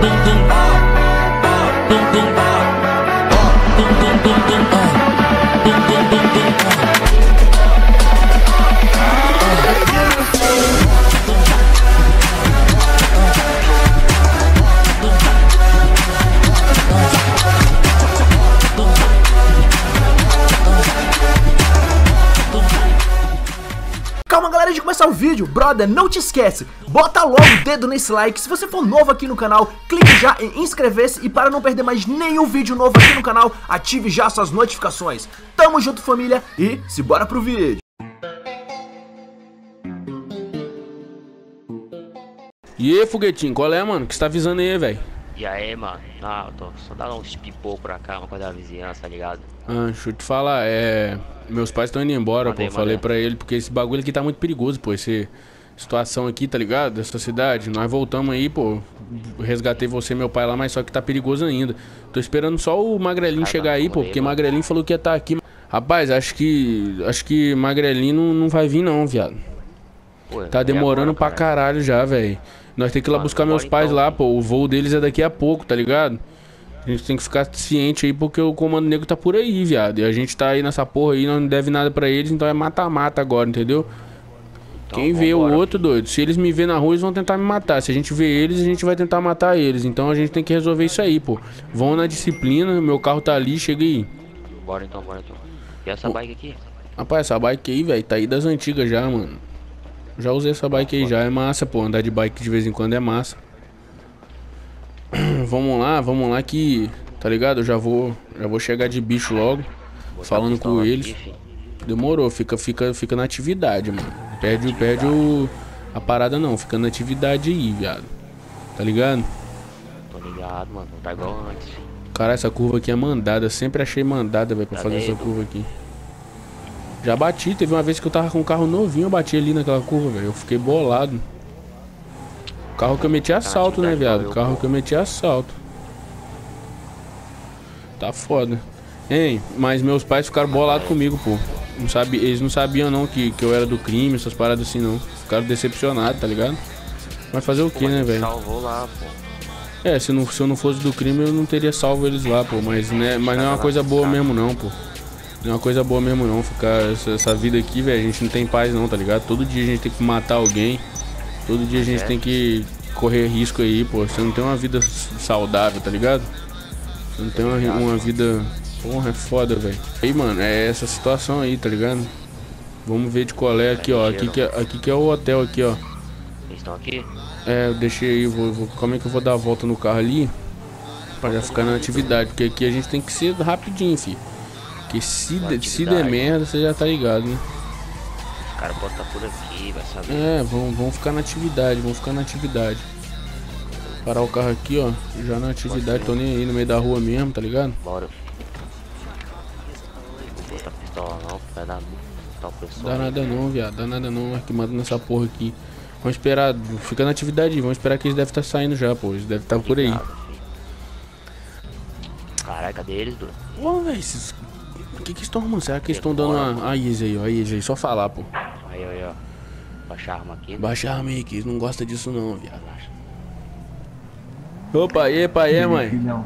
Calma, galera, antes de começar o vídeo, brother, não te esquece, bota logo o dedo nesse like. Se você for novo aqui no canal, clique já em inscrever-se. E para não perder mais nenhum vídeo novo aqui no canal, ative já suas notificações. Tamo junto, família, e simbora pro vídeo. E aí, foguetinho, qual é, mano? O que você tá avisando aí, velho? E aí, mano? Não, eu tô só dando uns pipô pra cá, uma coisa da vizinhança, tá ligado? Deixa eu te falar, meus pais estão indo embora, Mandei, pô. Falei pra ele, porque esse bagulho aqui tá muito perigoso, pô. Essa situação aqui, tá ligado? Dessa cidade. Nós voltamos aí, pô. Resgatei você e meu pai lá, mas só que tá perigoso ainda. Tô esperando só o Magrelinho chegar aí, pô. Porque Magrelinho falou que ia estar aqui. Rapaz, acho que Magrelinho não vai vir não, viado. Pô, Tá demorando agora, pra caralho já, velho. Nós temos que ir lá buscar meus pais lá, pô. O voo deles é daqui a pouco, tá ligado? A gente tem que ficar ciente aí, porque o comando negro tá por aí, viado. E a gente tá aí nessa porra aí, não deve nada pra eles, então é mata-mata agora, entendeu? Então, quem vê o outro, doido, se eles me ver na rua, eles vão tentar me matar. Se a gente vê eles, a gente vai tentar matar eles. Então a gente tem que resolver isso aí, pô. Vão na disciplina, meu carro tá ali, chega aí. Bora então, bora então. E essa bike aqui? Rapaz, essa bike aí, velho, tá aí das antigas já, mano. Já usei essa bike aí já, é massa, pô. Andar de bike de vez em quando é massa. Vamos lá que, tá ligado? Eu já vou chegar de bicho logo, falando com eles. Demorou, fica na atividade, mano. Perde a parada não, fica na atividade aí, viado. Tá ligado? Tô ligado, mano, não tá igual antes. Cara, essa curva aqui é mandada, sempre achei mandada, velho, pra fazer essa curva aqui. Já bati, teve uma vez que eu tava com um carro novinho, eu bati ali naquela curva, velho. Eu fiquei bolado. Carro que eu meti assalto, né, viado? Carro que eu meti assalto. Tá foda. Hein, mas meus pais ficaram bolados comigo, pô. Eles não sabiam não que eu era do crime, essas paradas assim não. Ficaram decepcionados, tá ligado? Mas fazer o que, né, velho? Salvou lá, pô. Se eu não fosse do crime, eu não teria salvo eles lá, pô. Mas não é uma coisa boa mesmo não, pô. Não é uma coisa boa mesmo não, ficar essa vida aqui, velho, a gente não tem paz não, tá ligado? Todo dia a gente tem que matar alguém. Todo dia a gente tem que correr risco aí, pô. Você não tem uma vida saudável, tá ligado? Você não tem uma vida... Porra, é foda, velho. Aí, mano, é essa situação aí, tá ligado? Vamos ver de qual é aqui, ó. Aqui que é o hotel aqui, ó. Eles estão aqui? Eu deixei aí, como é que eu vou dar a volta no carro ali? Pra já ficar na atividade, porque aqui a gente tem que ser rapidinho, filho. Porque se der merda, você já tá ligado, né? Os caras podem estar por aqui, vai saber. Vamos ficar na atividade, Parar o carro aqui, ó. Já na atividade, tô nem aí no meio da rua mesmo, tá ligado? Bora. Não vou botar pistola não, vai dar tal pessoa. Dá nada não, viado, dá nada não, arquimado nessa porra aqui. Vamos esperar, fica na atividade, vamos esperar que eles devem estar saindo já, pô. Eles devem estar por aí. Caralho, cadê eles, doido? Ô, velho, o que estão arrumando? Será que eles estão dando uma... A Easy aí, ó, a Easy aí, só falar, pô. Aí, ó. Baixa a arma aqui. Baixa a arma aí, que eles não gostam disso não, viado. Opa, aí, mãe. Não.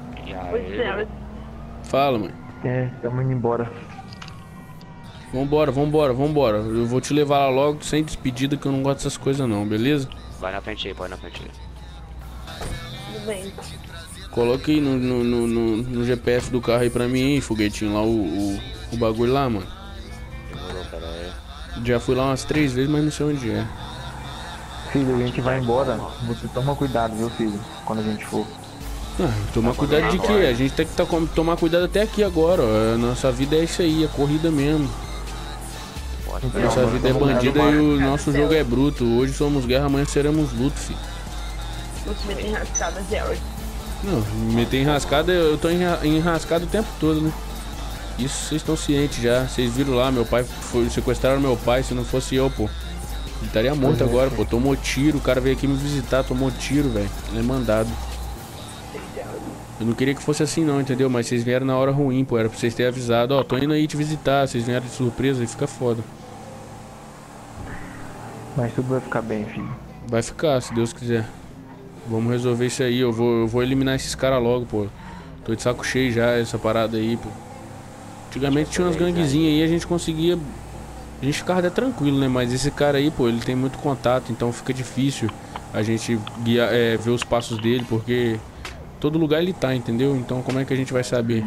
Fala, mãe. Tamo indo embora. Vambora. Eu vou te levar lá logo, sem despedida, que eu não gosto dessas coisas não, beleza? Vai na frente aí, pode na frente aí. Tudo bem. Coloca aí no GPS do carro aí pra mim, hein, foguetinho, lá o bagulho lá, mano. Demorou, pera aí. Já fui lá umas 3 vezes, mas não sei onde é. Filho, a gente vai embora. Você toma cuidado, viu, filho? Quando a gente for. Tomar cuidado de quê? A gente tem que tomar cuidado até aqui agora, ó. A nossa vida é isso aí, a corrida mesmo. Então, Nossa vida é bandida e o nosso jogo é bruto. Hoje somos guerra, amanhã seremos luto, filho. Você meter enrascada, Gerald. Não, meter enrascada, eu tô enrascado o tempo todo, né? Isso vocês estão cientes já. Vocês viram lá, meu pai sequestraram meu pai. Se não fosse eu, pô, ele estaria morto agora, pô. Tomou tiro, o cara veio aqui me visitar, tomou tiro, velho. Ele é mandado. Eu não queria que fosse assim não, entendeu? Mas vocês vieram na hora ruim, pô. Era pra vocês terem avisado, ó, tô indo aí te visitar. Vocês vieram de surpresa e fica foda. Mas tudo vai ficar bem, filho. Vai ficar, se Deus quiser. Vamos resolver isso aí. Eu vou eliminar esses caras logo, pô. Tô de saco cheio já, essa parada aí, pô. Antigamente tinha umas ganguezinhas aí, a gente conseguia... A gente ficava até tranquilo, né? Mas esse cara aí, pô, ele tem muito contato, então fica difícil a gente ver os passos dele, porque todo lugar ele tá, entendeu? Então como é que a gente vai saber?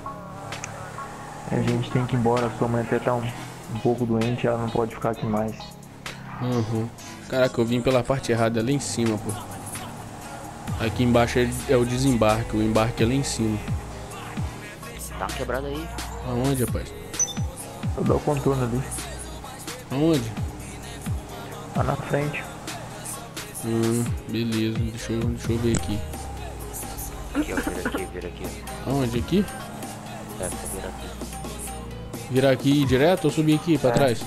A gente tem que ir embora, sua mãe até tá um pouco doente, ela não pode ficar aqui mais. Uhum. Caraca, eu vim pela parte errada, lá em cima, pô. Aqui embaixo é o desembarque, o embarque é lá em cima. Tá quebrado aí. Aonde, rapaz? Eu dou o contorno ali. Aonde? Lá na frente. Beleza, deixa eu ver aqui. Aqui, ó, vira aqui. Aonde? Aqui? É, vira aqui. Virar aqui e direto ou subir aqui pra trás?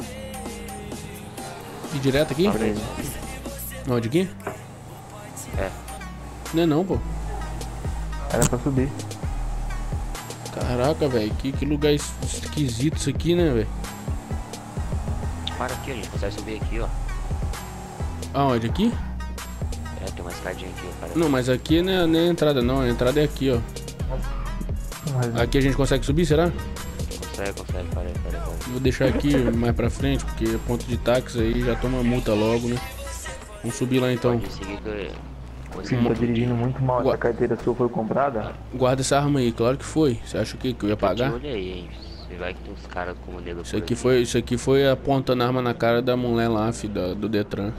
Ir direto aqui? Beleza. Onde aqui? É. Não é não, pô. Era pra subir. Caraca, velho, que lugar esquisito isso aqui, né, velho? Para aqui, a gente consegue subir aqui, ó. Aonde? Aqui? É, tem uma escadinha aqui, ó. Cara. Não, mas aqui não é a entrada não, a entrada é aqui, ó. Aqui a gente consegue subir, será? Consegue, para. Vou deixar aqui mais pra frente, porque é ponto de táxi aí já toma multa logo, né? Vamos subir lá então. Pode seguir que Você tá dirigindo muito mal, essa carteira sua foi comprada? Guarda essa arma aí, claro que foi. Você acha que eu ia pagar? Olha aí, hein. Você vai que tem uns caras como negro. Isso aqui foi apontando a arma na cara da mulher lá, filho, do Detran.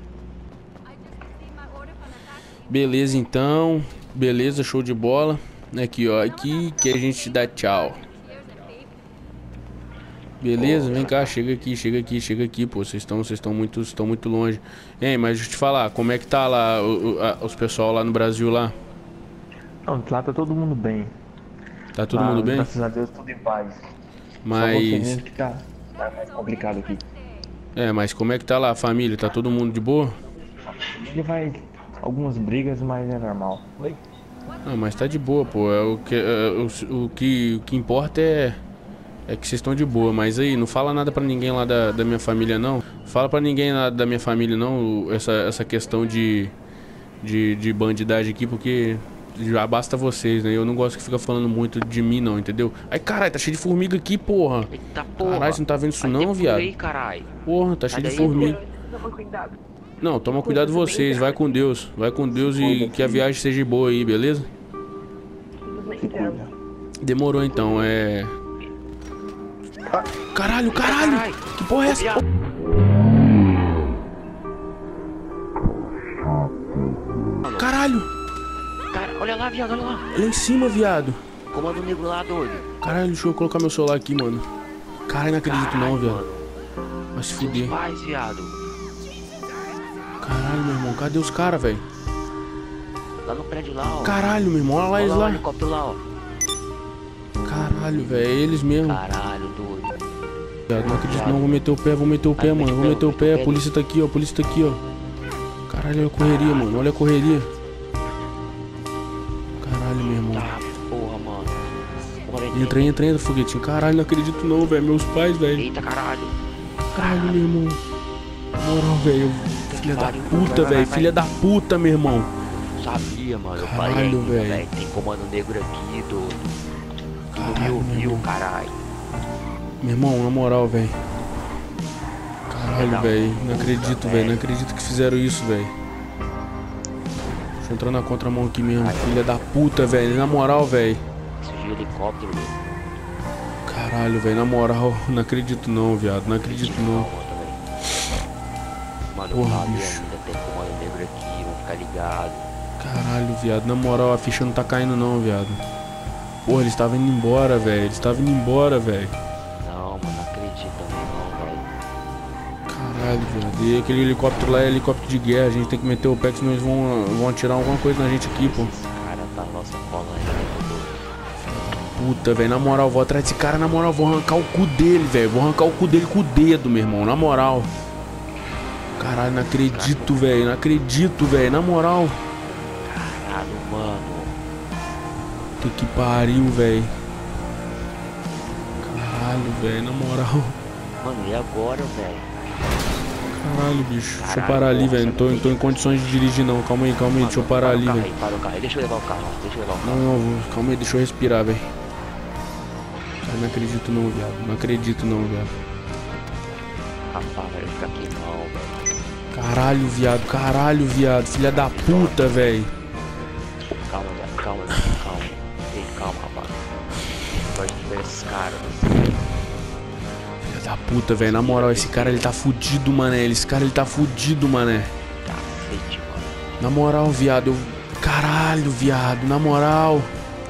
Beleza então. Beleza, show de bola. Aqui, ó. Aqui que a gente dá tchau. Beleza, vem cá, chega aqui, pô. Vocês estão muito longe. Ei, mas deixa eu te falar, como é que tá lá os pessoal lá no Brasil lá? Não, lá tá todo mundo bem. Tá todo mundo bem? Graças a Deus, tudo em paz. Mas... Só você mesmo que tá mais complicado aqui. É, mas como é que tá lá a família? Tá todo mundo de boa? Ele vai... Algumas brigas, mas é normal. Oi? Ah, mas tá de boa, pô. O que importa é que vocês estão de boa. Mas aí, não fala nada pra ninguém lá da minha família, não. Fala pra ninguém lá da minha família, não, essa questão de bandidagem aqui, porque já basta vocês, né? Eu não gosto que fica falando muito de mim, não, entendeu? Ai, caralho, tá cheio de formiga aqui, porra. Eita, porra. Caralho, você não tá vendo isso não, viado? Aí, caralho. Porra, tá cheio de daí, formiga. Toma cuidado. Não, toma cuidado vocês, vai com Deus. Vai com Deus e que a viagem seja boa aí, beleza? Tudo bem, então. Demorou então, Caralho! Que porra é essa? Caralho! Cara, olha lá, viado, olha lá. Lá em cima, viado. Comando negro lá, doido. Caralho, deixa eu colocar meu celular aqui, mano. Caralho, não acredito não, viado. Vai se fuder. Paz, viado. Caralho, meu irmão, cadê os caras, velho? Lá no prédio lá, ó. Caralho, meu irmão, olha lá eles Olha lá o lá. helicóptero lá, ó. Caralho, velho, é eles mesmo. Caralho, doido. Viado, não acredito não, vou meter o pé, mano. Vou meter o pé, a polícia tá aqui, ó, Caralho, olha a correria, mano, olha a correria. Caralho, meu irmão. Tá, porra, mano. Porra, Entra, foguetinho. Caralho, não acredito não, velho. Meus pais, velho. Eita, caralho. Caralho, meu irmão. Na moral, velho. Filha da puta, velho. Filha da puta, meu irmão. Sabia, mano. Eu Caralho, falei ainda, velho. velho. Tem comando negro aqui, doido. Tu não me Caralho, ouviu, meu irmão. caralho. Meu irmão, na moral, velho. Caralho, velho. Não acredito, velho. Não acredito que fizeram isso, velho. Deixa eu entrar na contramão aqui mesmo. Filha da puta, velho. Na moral, velho. Esse de helicóptero, velho. Caralho, velho. Na moral, não acredito não, viado. Não acredito não. Mano, eu Porra, falei bicho. ainda. Tem comando negro aqui, vão ficar ligados. Caralho, viado. Na moral, a ficha não tá caindo não, viado. Porra, eles estavam indo embora, velho. Não, mano, não acredito também não, velho. Caralho, viado. E aquele helicóptero lá é helicóptero de guerra. A gente tem que meter o pé, senão eles vão atirar alguma coisa na gente aqui, pô. Esse cara tá na nossa cola ainda, doido. Puta, velho. Na moral, vou atrás desse cara. Na moral, vou arrancar o cu dele, velho. Vou arrancar o cu dele com o dedo, meu irmão. Na moral. Caralho, não acredito, velho. Na moral. Caralho, mano. Puta que pariu, velho. Caralho, velho. Na moral. Mano, e agora, velho? Caralho, bicho. Deixa eu parar ali, velho. Não tô em condições de dirigir, não. Calma aí. Deixa eu parar ali, velho. Para o carro aí. Deixa eu levar o carro. Não, calma aí. Deixa eu respirar, velho. Cara, não acredito não, viado. Não acredito não, viado. Rapaz, velho, fica aqui não, velho. Caralho, viado. Filha da puta, velho. Calma, velho. Ei, calma, rapaz. Não pode ver esses caras. Filha da puta, velho. Na moral, esse cara, ele tá fudido, mané. Esse cara, ele tá fudido, mané. Cacete, mano. Na moral, viado. Caralho, viado. Na moral.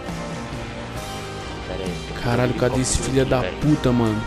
Pera aí. Caralho, cadê esse filho da puta, mano?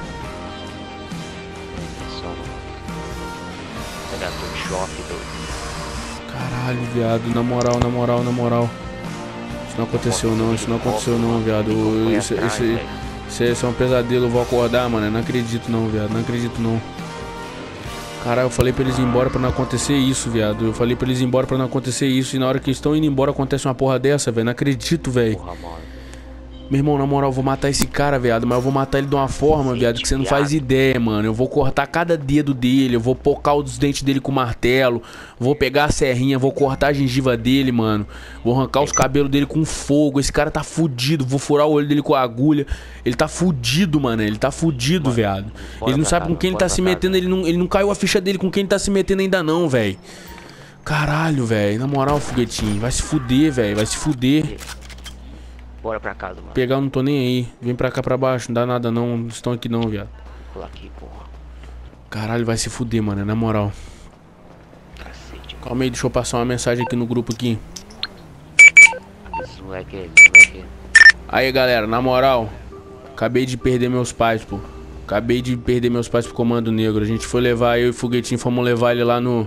Pegar todo choque, doido. Caralho, viado. Na moral. Isso não aconteceu não, viado. Isso é um pesadelo. Eu vou acordar, mano. Eu não acredito não, viado. Não acredito não. Caralho, eu falei pra eles ir embora pra não acontecer isso, viado. E na hora que eles estão indo embora acontece uma porra dessa, velho. Não acredito, velho. Porra, mano. Meu irmão, na moral, eu vou matar esse cara, viado. Mas eu vou matar ele de uma forma, viado, que você não faz ideia, mano. Eu vou cortar cada dedo dele. Eu vou pocar os dentes dele com martelo. Vou pegar a serrinha, vou cortar a gengiva dele, mano. Vou arrancar os cabelos dele com fogo. Esse cara tá fudido. Vou furar o olho dele com a agulha. Ele tá fudido, mano. Ele tá fudido, viado. Ele não sabe com quem ele tá se metendo. Ele não caiu a ficha dele com quem ele tá se metendo ainda não, velho. Caralho, velho. Na moral, foguetinho. Vai se fuder, velho. Vai se fuder. Bora pra casa, mano. Pegar, eu não tô nem aí. Vem pra cá pra baixo, não dá nada não. Não estão aqui não, viado. Pular aqui, porra. Caralho, vai se fuder, mano, na moral. Cacete. Calma aí, deixa eu passar uma mensagem aqui no grupo aqui. Esse moleque aí. Aí, galera, na moral, acabei de perder meus pais, pô. Acabei de perder meus pais pro Comando Negro. A gente foi levar, eu e o Foguetinho, fomos levar ele lá no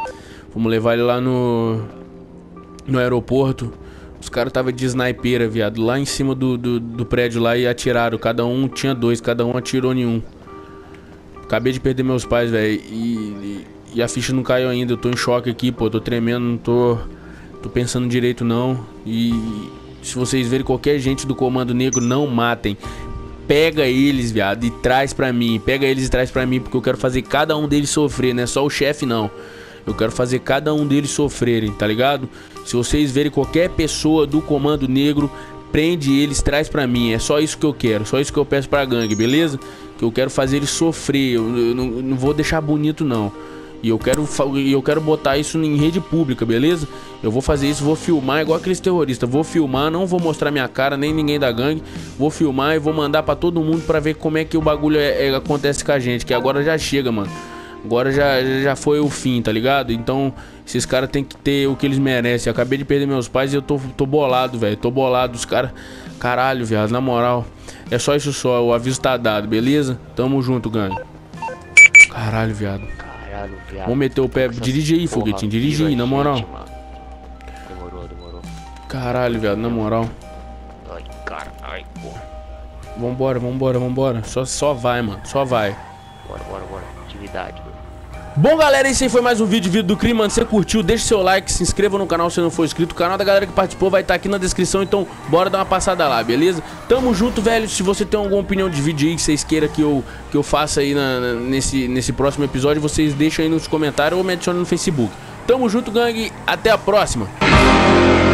aeroporto. Os caras tava de snipeira, viado, lá em cima do prédio lá e atiraram. Cada um tinha dois, cada um atirou em um. Acabei de perder meus pais, velho. E a ficha não caiu ainda. Eu tô em choque aqui, pô. Tô tremendo, não tô pensando direito, não. E se vocês verem qualquer gente do Comando Negro, não matem. Pega eles, viado, e traz pra mim. Pega eles e traz pra mim, porque eu quero fazer cada um deles sofrer, não é só o chefe, não. Eu quero fazer cada um deles sofrerem, tá ligado? Se vocês verem qualquer pessoa do Comando Negro, prende eles, traz pra mim. É só isso que eu quero, só isso que eu peço pra gangue, beleza? Que eu quero fazer eles sofrer, eu não vou deixar bonito não. E eu quero botar isso em rede pública, beleza? Eu vou fazer isso, vou filmar igual aqueles terroristas. Vou filmar, não vou mostrar minha cara, nem ninguém da gangue. Vou filmar e vou mandar pra todo mundo pra ver como é que o bagulho acontece com a gente. Que agora já chega, mano. Agora já foi o fim, tá ligado? Então, esses caras tem que ter o que eles merecem. Eu acabei de perder meus pais e eu tô bolado, velho. Tô bolado. Os caras... Caralho, viado, na moral. É só isso só, o aviso tá dado, beleza? Tamo junto, gangue. Caralho, viado. Vamos meter o pé. Dirige aí, Foguetinho. Dirige aí, na moral. Demorou. Caralho, viado, na moral. Ai, cara. Ai, porra. Vambora. Só vai, mano. Só vai. Bora. Atividade, mano. Bom, galera, esse aí foi mais um vídeo do crime, mano. Se você curtiu, deixa seu like, se inscreva no canal se não for inscrito. O canal da galera que participou vai estar aqui na descrição, então bora dar uma passada lá, beleza? Tamo junto, velho. Se você tem alguma opinião de vídeo aí que vocês queiram que eu faça aí nesse próximo episódio, vocês deixam aí nos comentários ou me adicionem no Facebook. Tamo junto, gangue. Até a próxima.